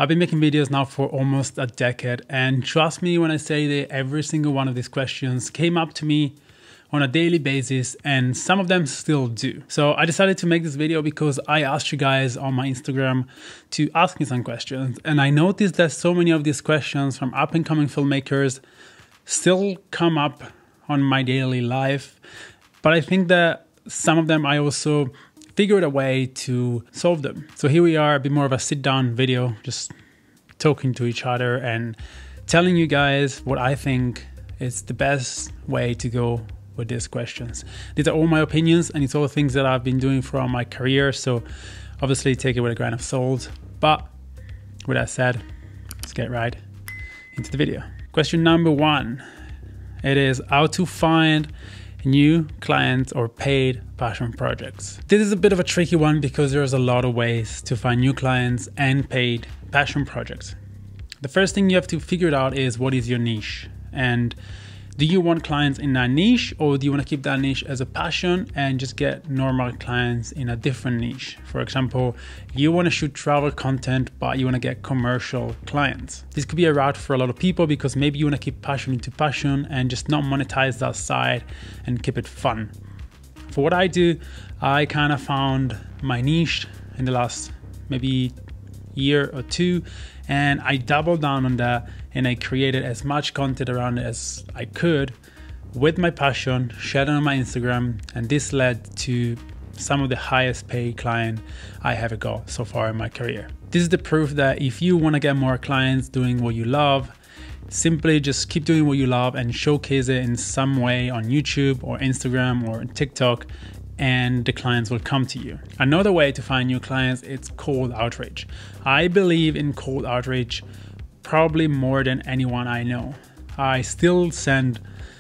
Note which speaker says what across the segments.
Speaker 1: I've been making videos now for almost a decade, and trust me when I say that every single one of these questions came up to me on a daily basis, and some of them still do. So I decided to make this video because I asked you guys on my Instagram to ask me some questions, and I noticed that so many of these questions from up-and-coming filmmakers still come up on my daily life, but I think that some of them I also figured a way to solve them. So here we are, a bit more of a sit-down video, just talking to each other and telling you guys what I think is the best way to go with these questions. These are all my opinions, and it's all things that I've been doing throughout my career, so obviously take it with a grain of salt. But with that said, let's get right into the video. Question number 1, it is how to find new clients or paid passion projects. This is a bit of a tricky one because there's a lot of ways to find new clients and paid passion projects. The first thing you have to figure out is what is your niche, and do you want clients in that niche, or do you want to keep that niche as a passion and just get normal clients in a different niche? For example, you want to shoot travel content, but you want to get commercial clients. This could be a route for a lot of people because maybe you want to keep passion into passion and just not monetize that side and keep it fun. For what I do, I kind of found my niche in the last maybe year or two, and I doubled down on that, and I created as much content around it as I could with my passion, shared it on my Instagram, and this led to some of the highest paid clients I have got so far in my career. This is the proof that if you want to get more clients doing what you love, simply just keep doing what you love and showcase it in some way on YouTube or Instagram or TikTok, and the clients will come to you. Another way to find new clients, it's cold outreach. I believe in cold outreach probably more than anyone I know. I still send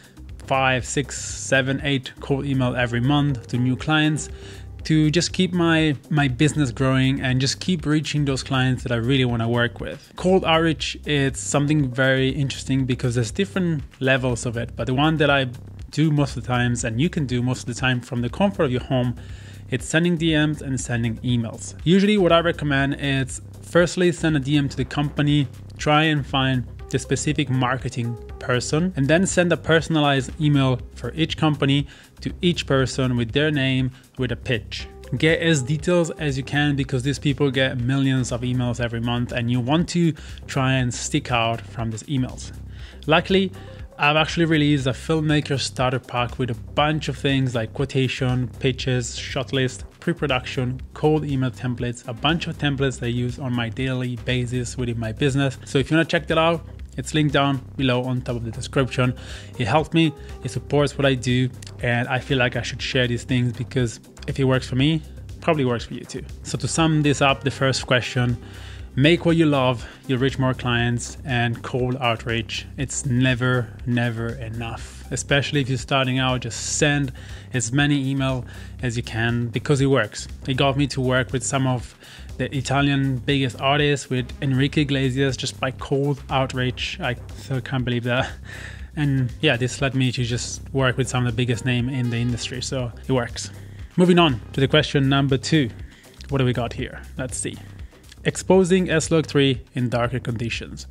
Speaker 1: 5, 6, 7, 8 cold emails every month to new clients to just keep my business growing and just keep reaching those clients that I really want to work with. Cold outreach, it's something very interesting because there's different levels of it, but the one that I do most of the times, and you can do most of the time from the comfort of your home, it's sending DMs and sending emails. Usually what I recommend is firstly send a DM to the company, try and find the specific marketing person, and then send a personalized email for each company to each person with their name with a pitch. Get as details as you can because these people get millions of emails every month, and you want to try and stick out from these emails. Luckily, I've actually released a filmmaker starter pack with a bunch of things like quotation, pitches, shot list, pre-production, cold email templates, a bunch of templates that I use on my daily basis within my business. So if you want to check that out, it's linked down below on top of the description. It helps me, it supports what I do, and I feel like I should share these things because if it works for me, it probably works for you too. So to sum this up, the first question, make what you love, you'll reach more clients, and cold outreach, it's never enough. Especially if you're starting out, just send as many emails as you can because it works. It got me to work with some of the Italian biggest artists, with Enrique Iglesias, just by cold outreach. I still can't believe that. And yeah, this led me to just work with some of the biggest names in the industry, so it works. Moving on to the question number 2. What do we got here? Let's see. Exposing S-Log3 in darker conditions.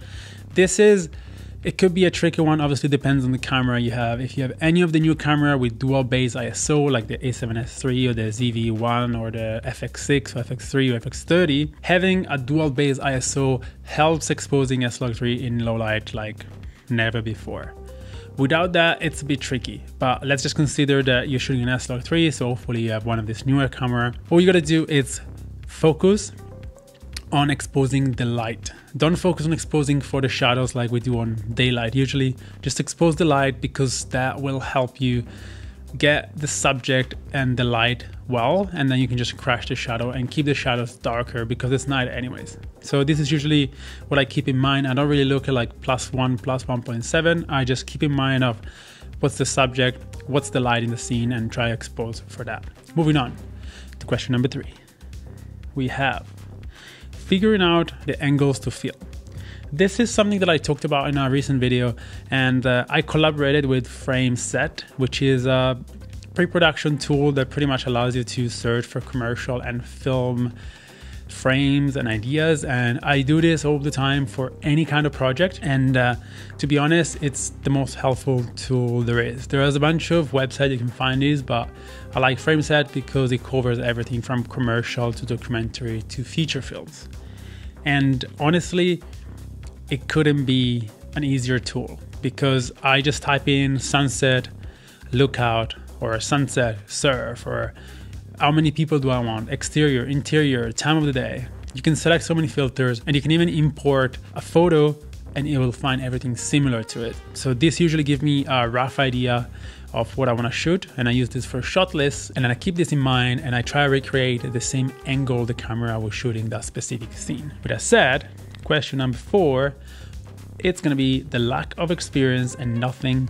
Speaker 1: It could be a tricky one, obviously depends on the camera you have. If you have any of the new camera with dual base ISO like the A7S III or the ZV-1 or the FX6 or FX3 or FX30, having a dual base ISO helps exposing S-Log3 in low light like never before. Without that, it's a bit tricky, but let's just consider that you're shooting an S-Log3, so hopefully you have one of this newer camera. All you gotta do is focus on exposing the light. Don't focus on exposing for the shadows like we do on daylight. Usually just expose the light because that will help you get the subject and the light well, and then you can just crash the shadow and keep the shadows darker because it's night anyways. So this is usually what I keep in mind. I don't really look at like +1, +1.7. I just keep in mind of what's the subject, what's the light in the scene, and try expose for that. Moving on to question number 3. We have figuring out the angles to film. This is something that I talked about in a recent video, and I collaborated with FrameSet, which is a pre-production tool that pretty much allows you to search for commercial and film frames and ideas, and I do this all the time for any kind of project. And to be honest, it's the most helpful tool there is. There is a bunch of websites you can find these, but I like Frameset because it covers everything from commercial to documentary to feature films. And honestly, it couldn't be an easier tool, because I just type in sunset lookout or sunset surf, or how many people do I want, exterior, interior, time of the day. You can select so many filters, and you can even import a photo and it will find everything similar to it. So this usually gives me a rough idea of what I want to shoot, and I use this for shot lists, and then I keep this in mind and I try to recreate the same angle the camera was shooting that specific scene. With that said, question number 4, it's going to be the lack of experience and nothing.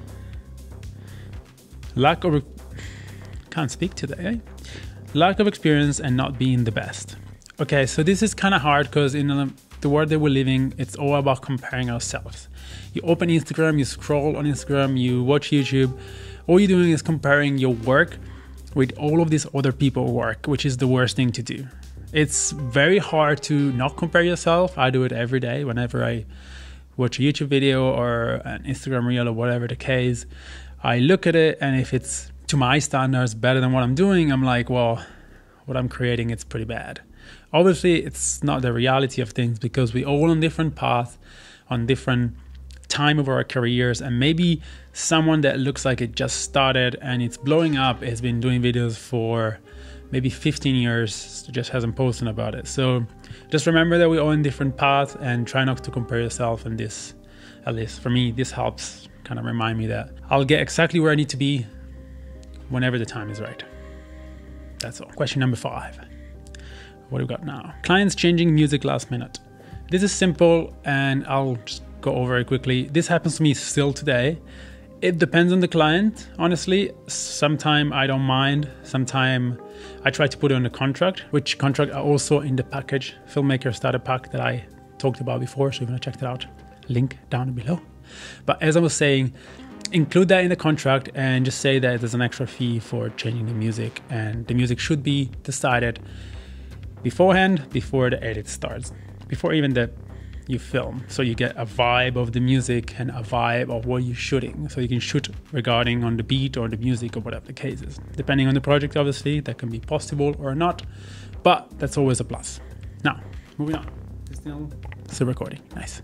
Speaker 1: Can't speak today. Lack of experience and not being the best. Okay, so this is kind of hard because in the world that we're living, it's all about comparing ourselves. You open Instagram, you scroll on Instagram, you watch YouTube. All you're doing is comparing your work with all of these other people's work, which is the worst thing to do. It's very hard to not compare yourself. I do it every day whenever I watch a YouTube video or an Instagram reel or whatever the case. I look at it, and if it's to my standards better than what I'm doing, I'm like, well, what I'm creating, it's pretty bad. Obviously, it's not the reality of things, because we all on different paths, on different time of our careers, and maybe someone that looks like it just started and it's blowing up has been doing videos for maybe 15 years, just hasn't posted about it. So just remember that we're all in different paths, and try not to compare yourself. And this, at least for me, this helps kind of remind me that I'll get exactly where I need to be whenever the time is right. That's all. Question number 5. What do we got now? Clients changing music last minute. This is simple, and I'll just go over it quickly. This happens to me still today. It depends on the client, honestly. Sometimes I don't mind. Sometimes I try to put it on the contract, which contract are also in the package, Filmmaker Starter Pack, that I talked about before. So if you want to check that out, link down below. But as I was saying, include that in the contract and just say that there's an extra fee for changing the music, and the music should be decided beforehand, before the edit starts, before even you film. So you get a vibe of the music and a vibe of what you're shooting. So you can shoot regarding on the beat or the music or whatever the case is. Depending on the project, obviously, that can be possible or not, but that's always a plus. Now, moving on. Still recording. Nice.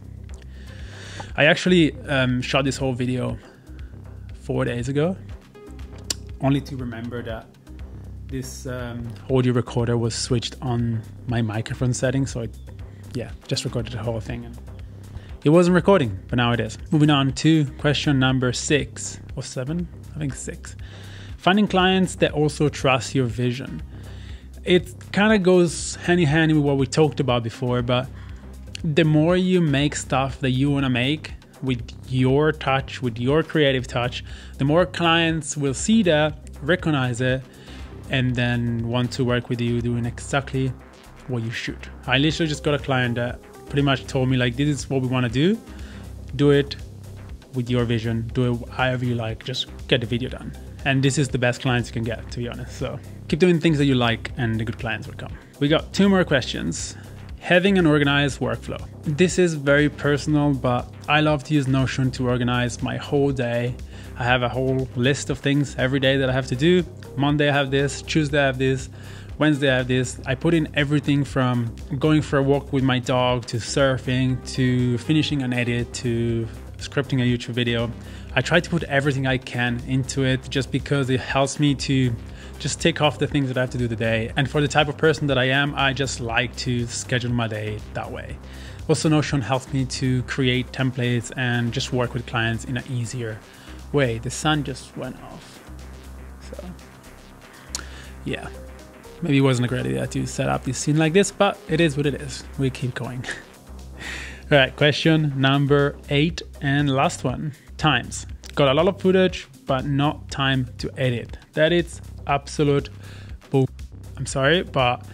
Speaker 1: I actually shot this whole video 4 days ago, only to remember that this audio recorder was switched on my microphone setting. So just recorded the whole thing, and it wasn't recording, but now it is. Moving on to question number 6 or 7, I think 6. Finding clients that also trust your vision. It kind of goes hand in hand with what we talked about before, but the more you make stuff that you want to make with your touch, with your creative touch, the more clients will see that, recognize it, and then want to work with you doing exactly what you shoot. I literally just got a client that pretty much told me, like, this is what we want to do it with your vision, do it however you like, just get the video done. And this is the best clients you can get, to be honest. So keep doing things that you like, and the good clients will come. We got 2 more questions. Having an organized workflow. This is very personal, but I love to use Notion to organize my whole day. I have a whole list of things every day that I have to do. Monday I have this, Tuesday I have this, Wednesday I have this. I put in everything from going for a walk with my dog, to surfing, to finishing an edit, to scripting a YouTube video. I try to put everything I can into it, just because it helps me to just take off the things that I have to do today. And for the type of person that I am, I just like to schedule my day that way. Also, Notion helps me to create templates and just work with clients in an easier way. The sun just went off. So yeah, maybe it wasn't a great idea to set up this scene like this, but it is what it is. We keep going. All right, question number 8 and last one. Times. Got a lot of footage, but not time to edit. That is absolute bull. I'm sorry, but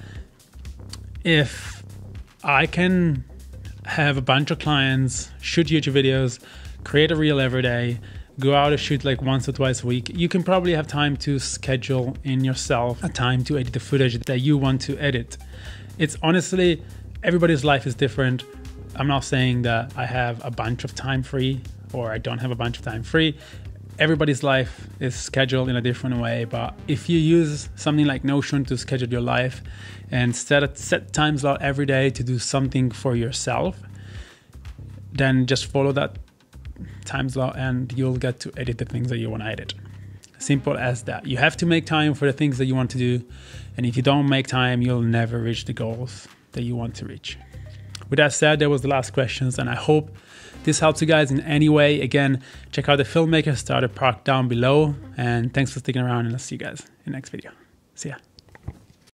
Speaker 1: if I can have a bunch of clients, shoot YouTube videos, create a reel every day, go out and shoot like once or twice a week, you can probably have time to schedule in yourself a time to edit the footage that you want to edit. It's honestly, everybody's life is different. I'm not saying that I have a bunch of time free or I don't have a bunch of time free. Everybody's life is scheduled in a different way, but if you use something like Notion to schedule your life and set time slot every day to do something for yourself, then just follow that time slot and you'll get to edit the things that you want to edit. Simple as that. You have to make time for the things that you want to do, and if you don't make time, you'll never reach the goals that you want to reach. With that said, that was the last questions, and I hope this helps you guys in any way. Again, check out the Filmmaker Starter Pack down below, and thanks for sticking around, and I'll see you guys in the next video. See ya.